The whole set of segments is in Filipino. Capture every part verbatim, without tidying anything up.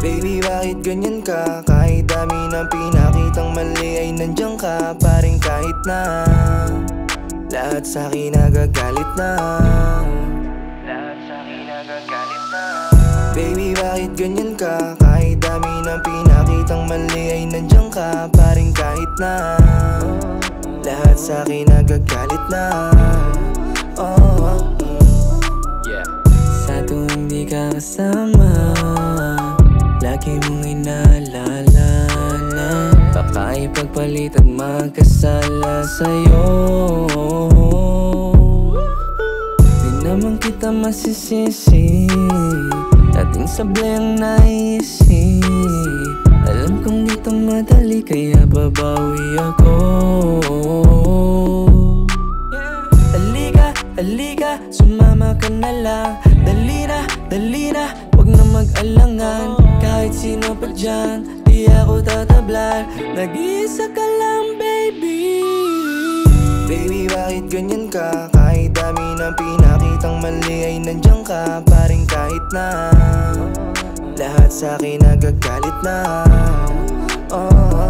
Baby, bakit ganyan ka? Kahit dami ng pinakitang mali ay nandiyan ka pa rin kahit na lahat sa'kin nagagalit na. Lahat sa'kin nagagalit na. Baby, bakit ganyan ka? Kahit dami ng pinakitang mali ay nandiyan ka pa rin kahit na lahat sa'kin nagagalit na. Oh, yeah. Sa tuwing di ka kasama, lagi mong inaalala na baka ipagpalit at magkasala sa'yo. Di naman kita masisisi, dating sablay ang naisip. Alam kong dito madali kaya babawi ako. Halika, halika, sumama ka na lang. Dali na, dali na, wag na mag-alangan. Kahit sino pa dyan, di ako tatablan. Nag-iisa ka lang, baby. Baby, bakit ganyan ka? Kahit dami ng pinakitang mali ay nandiyan ka pa rin kahit na lahat sa'kin nagagalit na. Oh,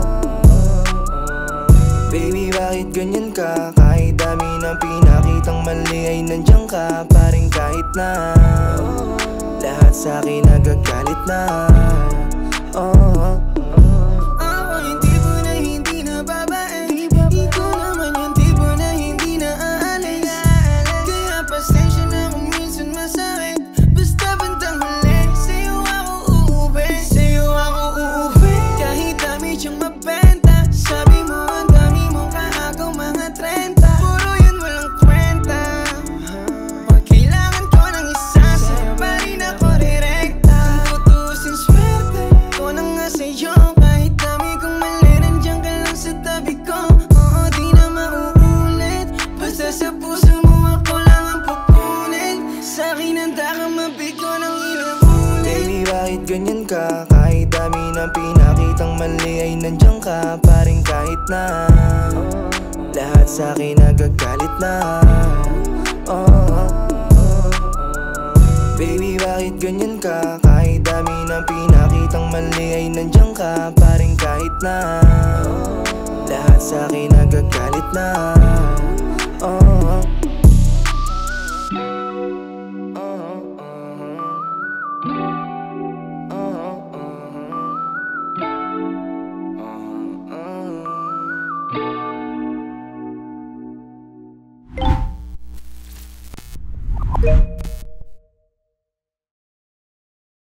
baby, bakit ganyan ka? Kahit dami ng pinakitang mali ay nandiyan ka pa rin kahit na lahat sa'kin nagagalit na. Oh, ako yung tipo na hindi na babae. Ikaw naman yung tipo na hindi na aalis. Kaya pasensya na kung minsan masakit. Basta bandang huli, sa'yo ako uuwi. Sa'yo ako uuwi. Kahit dami siyang mabenta, sabi mo ang dami mong kaagaw mga trenta. Puro yun walang kwenta. Pag kailangan ko ng isa, sa'yo pa rin ako direkta. Kung tutusin swerte ko na nga sa'yo. Kahit dami kong mali, nandiyan ka lang sa tabi ko. Oo, di na mauulit. Basta sa puso mo ako lang ang pupunin. Sa'kin handa kang mabigo ng ilang ulit. baby, bakit ganyan ka? Kahit dami ng pinakitang mali ay nandiyan ka pa rin kahit na lahat sa'kin nagagalit na. Oh, baby, bakit ganyan ka? Kahit dami ng pinakitang mali ay nandiyan ka pa rin kahit na lahat sa'kin nagagalit na. Oh, Yeah.